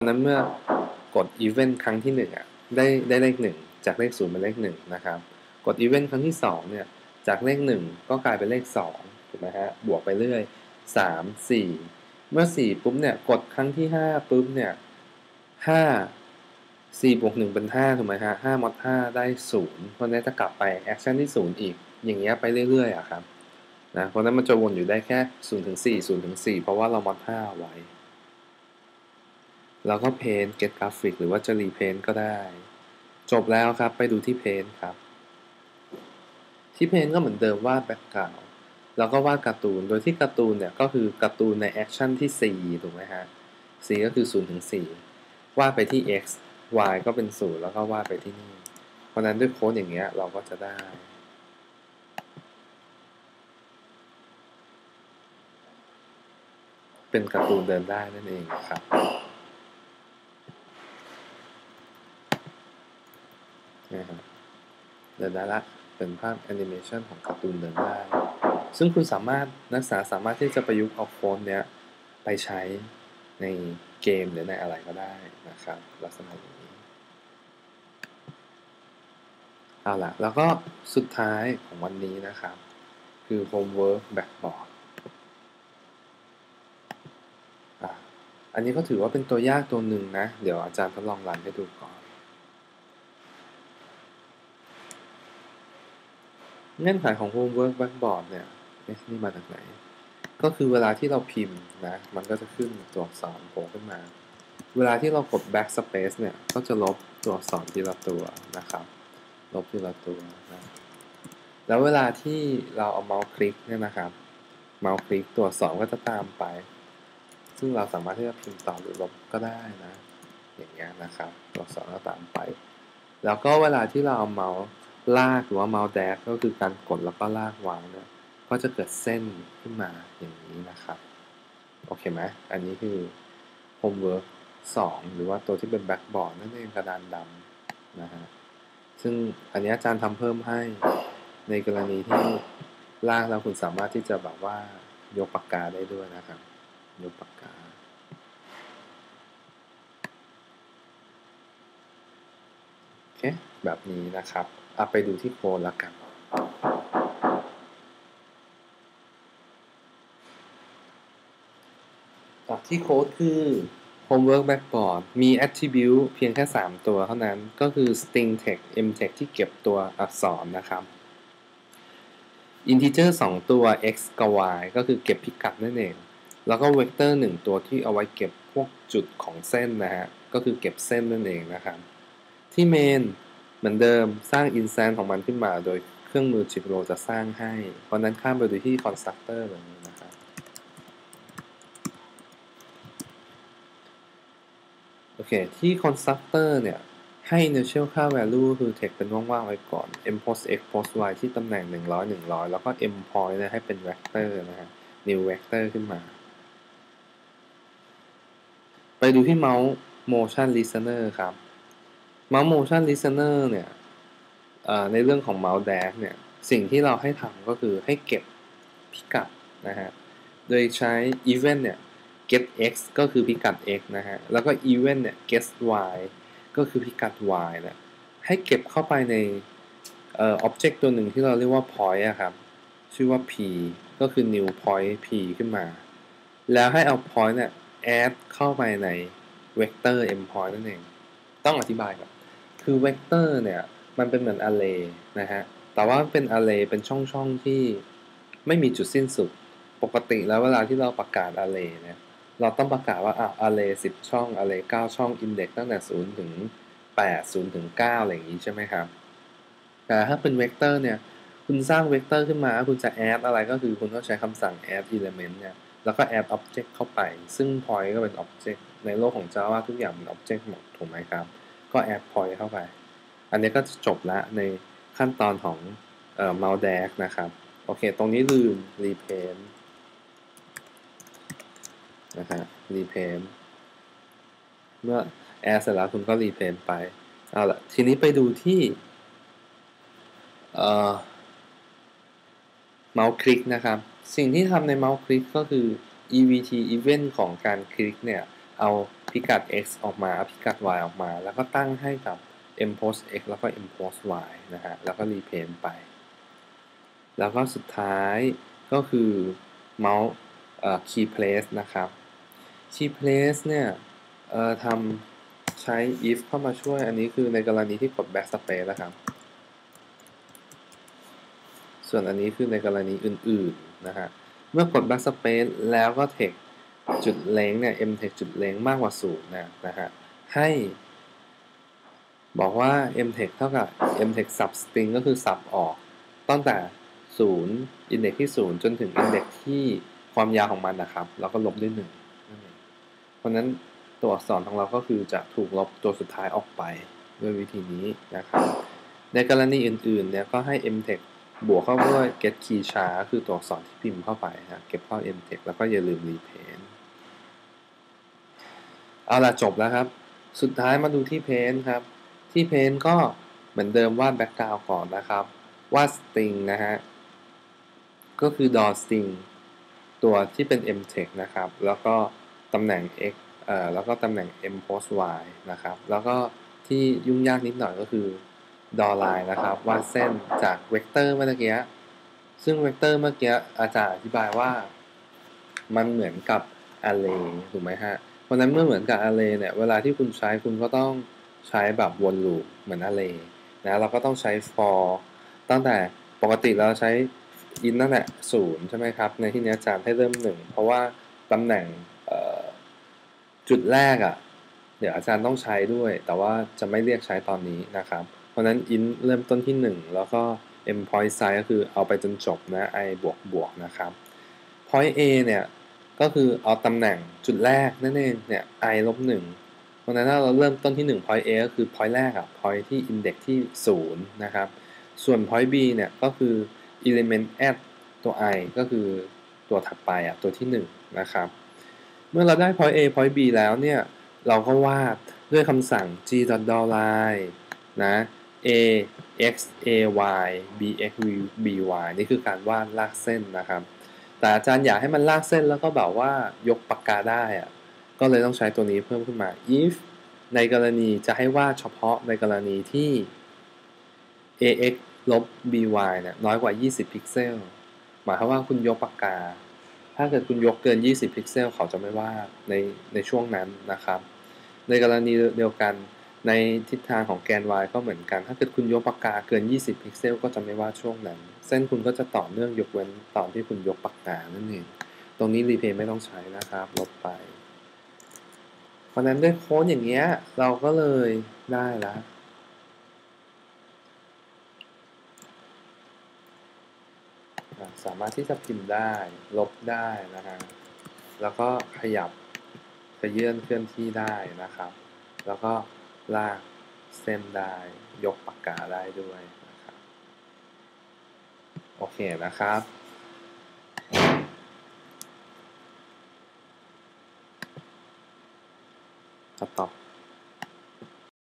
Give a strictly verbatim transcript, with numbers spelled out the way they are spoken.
นั้นเมื่อกด event ครั้งที่หนึ่งอ่ะได้ได้เลขหนึ่งจากเลขศูนย์เป็นเลขหนึ่งนะครับกด event ครั้งที่สองเนี่ยจากเลขหนึ่งก็กลายเป็นเลขสองถูกไหมฮะบวกไปเรื่อยสาม สี่เมื่อสี่ปุ๊บเนี่ยกดครั้งที่ห้าปุ๊บเนี่ยห้า สี่บวกหนึ่งเป็นห้าถูกไหมฮะห้ามอดห้าได้ศูนย์เพราะนั้นจะกลับไปแอคชั่นที่ศูนย์อีกอย่างเงี้ยไปเรื่อยๆอะครับนะเพราะนั้นมันจะวนอยู่ได้แค่ศูนย์ถึงสี่ ศูนย์ถึงสี่เพราะว่าเรามอดห้าไว้แล้วก็เพน get graphic หรือว่าจะ repaint ก็ได้จบแล้วครับไปดูที่ paint ครับที่ paint ก็เหมือนเดิมวาดแบ็คกราวด์แล้วก็วาดการ์ตูนโดยที่การ์ตูนเนี่ยก็คือการ์ตูนในแอคชั่นที่สี่ถูกไหมฮะสี่ก็คือศูนย์ถึงสี่วาดไปที่ x y ก็เป็นศูนย์แล้วก็วาดไปที่นี่เพราะนั้นด้วยโค้ดอย่างเงี้ยเราก็จะได้เป็นการ์ตูนเดินได้นั่นเองครับนะครับเดินได้ละเป็นภาพแอนิเมชันของการ์ตูนเดินได้ซึ่งคุณสามารถนักศึกษาสามารถที่จะประยุกต์เอาโค้ดเนี้ยไปใช้ในเกมหรือในอะไรก็ได้นะครับลักษณะอย่างนี้เอาล่ะแล้วก็สุดท้ายของวันนี้นะครับคือ homework backboard อ่ะอันนี้ก็ถือว่าเป็นตัวยากตัวหนึ่งนะเดี๋ยวอาจารย์ทดลองรันให้ดูก่อนเงื่อนไขของ homework backboard เนี่ยนี่มาจากไหนก็คือเวลาที่เราพิมพ์นะมันก็จะขึ้นตัวอักษรโผล่ขึ้นมาเวลาที่เรากด backspace เนี่ยก็จะลบตัวอักษรทีละตัวนะครับลบทีละตัวนะแล้วเวลาที่เราเอาเมาส์คลิกเนี่ยนะครับเมาส์คลิกตัวอักษรก็จะตามไปซึ่งเราสามารถที่จะพิมพ์ต่อหรือลบก็ได้นะอย่างเงี้ยนะครับตัวอักษรก็ตามไปแล้วก็เวลาที่เราเอาเมาส์ลากหรือว่าเมาส์แดกก็คือการกดแล้วก็ลากวางเนี่ยก็จะเกิดเส้นขึ้นมาอย่างนี้นะครับโอเคไหมอันนี้คือ homework สองหรือว่าตัวที่เป็น backboard นั่นเองกระดานดำนะฮะซึ่งอันนี้อาจารย์ทำเพิ่มให้ในกรณีที่ลากแล้วคุณสามารถที่จะแบบว่ายกปากกาได้ด้วยนะครับยกปากกาโอเคแบบนี้นะครับเอาไปดูที่โค้ดแล้วกันที่โค้ดคือ homework backboard มี attribute เพียงแค่สามตัวเท่านั้นก็คือ string text mtext ที่เก็บตัวอักษรนะครับ integer สองตัว x กับ y ก็คือเก็บพิกัดนั่นเองแล้วก็ vector หนึ่งตัวที่เอาไว้เก็บพวกจุดของเส้นนะฮะก็คือเก็บเส้นนั่นเองนะครับที่ main เหมือนเดิมสร้าง instance ของมันขึ้นมาโดยเครื่องมือ Gitro จะสร้างให้เพราะนั้นข้ามไปดูที่ constructor เลยนะครับโอเคที่ constructor เนี่ยให้ initial ค่า value คือ text เป็นว่างๆไว้ก่อน m post x post y ที่ตำแหน่งหนึ่งร้อย หนึ่งร้อยแล้วก็ m point เนี่ยให้เป็น vector นะฮะ new vector ขึ้นมาไปดูที่ mouse motion listener ครับ mouse motion listener เนี่ยในเรื่องของ mouse dash เนี่ยสิ่งที่เราให้ทำก็คือให้เก็บพิกัดนะฮะโดยใช้ event เนี่ย get x ก็คือพิกัด x นะฮะแล้วก็ event เนี่ย get y ก็คือพิกัด y เนี่ยให้เก็บเข้าไปในเอ่อ object ตัวหนึ่งที่เราเรียกว่า point อะครับชื่อว่า p ก็คือ new point p ขึ้นมาแล้วให้เอา point เนี่ย add เข้าไปใน vector m point นั่นเองต้องอธิบายก่อนคือ vector เนี่ยมันเป็นเหมือน array นะฮะแต่ว่าเป็น array เป็นช่องๆที่ไม่มีจุดสิ้นสุดปกติแล้วเวลาที่เราประกาศ array เนี่ยเราต้องประกาศว่าอ่ะ array สิบช่อง array เก้าช่อง index ตั้งแต่ศูนย์ถึงแปด ศูนย์ถึงเก้าอะไรอย่างนี้ใช่ไหมครับแต่ถ้าเป็น vector เนี่ยคุณสร้าง vector ขึ้นมาคุณจะ add อะไรก็คือคุณต้องใช้คำสั่ง add element เนี่ยแล้วก็ add object เข้าไปซึ่ง point ก็เป็น object ในโลกของ Java ทุกอย่างเป็น object หมดถูกไหมครับก็ add point เข้าไปอันนี้ก็จะจบละในขั้นตอนของเอ่อ mouse dash นะครับโอเคตรงนี้ลืม repaint นะฮะ repaint เมื่อ add เสร็จแล้วคุณก็ repaint ไปเอาละทีนี้ไปดูที่เอ่อ mouse click นะครับสิ่งที่ทำใน mouse click ก็คือ evt event ของการคลิกเนี่ยเอาพิกัด x ออกมาเอาพิกัด y ออกมาแล้วก็ตั้งให้กับ mpost x แล้วก็ mpost y นะฮะแล้วก็ repaint ไปแล้วก็สุดท้ายก็คือ mouse key place นะครับ key place เนี่ยทำใช้ if เข้ามาช่วยอันนี้คือในกรณีที่กด backspace นะครับส่วนอันนี้คือในกรณีอื่นๆนะฮะเมื่อกด backspace แล้วก็ text จุดเล้งเนี่ย mtext จุดเล้งมากกว่าศูนย์นะนะฮะให้บอกว่า mtext เท่ากับ mtext substring ก็คือ sub ออกตั้งแต่ศูนย์ index ที่ศูนย์จนถึง index ที่ความยาวของมันนะครับแล้วก็ลบด้วยหนึ่งเพราะนั้นตัวอักษรของเราก็คือจะถูกลบตัวสุดท้ายออกไปด้วยวิธีนี้นะครับในกรณีอื่นๆเนี่ยก็ให้ mtext บวกเข้าด้วย get key ช้าคือตัวอักษรที่พิมพ์เข้าไปนะเก็บเข้า mtext แล้วก็อย่าลืม repaint เอาล่ะจบแล้วครับสุดท้ายมาดูที่ paint ครับที่ paint ก็เหมือนเดิมวาด background ก่อนนะครับวาด string นะฮะก็คือ ดอ string ตัวที่เป็น mtext นะครับแล้วก็ตำแหน่ง x เอ่อแล้วก็ตำแหน่ง mpost y นะครับแล้วก็ที่ยุ่งยากนิดหน่อยก็คือ ดอ line นะครับวาดเส้นจากเวกเตอร์เมื่อกี้ซึ่งเวกเตอร์เมื่อกี้อาจารย์อธิบายว่ามันเหมือนกับ array ถูกไหมฮะเพราะนั้นเมื่อเหมือนกับ array เนี่ยเวลาที่คุณใช้คุณก็ต้องใช้แบบวนลูปเหมือน array นะเราก็ต้องใช้ for ตั้งแต่ปกติเราใช้ in ตั้งแต่ศูนย์ใช่ไหมครับในที่นี้อาจารย์ให้เริ่มหนึ่งเพราะว่าตำแหน่งจุดแรกอ่ะเดี๋ยวอาจารย์ต้องใช้ด้วยแต่ว่าจะไม่เรียกใช้ตอนนี้นะครับเพราะนั้น in เริ่มต้นที่หนึ่งแล้วก็ m point size ก็คือเอาไปจนจบนะ i บวกบวกนะครับ point a เนี่ยก็คือเอาตำแหน่งจุดแรกนั่นเองเนี่ย i ลบหนึ่งเพราะนั้นถ้าเราเริ่มต้นที่หนึ่ง point a ก็คือ point แรกอะ point ที่ index ที่ศูนย์นะครับส่วน point b เนี่ยก็คือ element at ตัว i ก็คือตัวถัดไปอะตัวที่หนึ่งนะครับเมื่อเราได้ point a point b แล้วเนี่ยเราก็วาดด้วยคำสั่ง g.drawLine นะ a x a y b x b y นี่คือการวาดลากเส้นนะครับแต่อาจารย์อยากให้มันลากเส้นแล้วก็แบบว่ายกปากกาได้อะก็เลยต้องใช้ตัวนี้เพิ่มขึ้นมา if ในกรณีจะให้วาดเฉพาะในกรณีที่ ax ลบ by เนี่ยน้อยกว่ายี่สิบพิกเซลหมายความว่าคุณยกปากกาถ้าเกิดคุณยกเกินยี่สิบพิกเซลเขาจะไม่วาดในในช่วงนั้นนะครับในกรณีเดียวกันในทิศทางของแกน y ก็เหมือนกันถ้าเกิดคุณยกปากกาเกินยี่สิบพิกเซลก็จะไม่วาดช่วงนั้นเส้นคุณก็จะต่อเนื่องยกเว้นตอนที่คุณยกปากกานั่นเองตรงนี้รีเพย์ไม่ต้องใช้นะครับลบไปเพราะนั้นด้วยโค้ดอย่างเงี้ยเราก็เลยได้แล้วสามารถที่จะพิมพ์ได้ลบได้นะฮะแล้วก็ขยับขยื่นเคลื่อนที่ได้นะครับแล้วก็ลากเส้นได้ยกปากกาได้ด้วยนะครับโอเคนะครับต่อ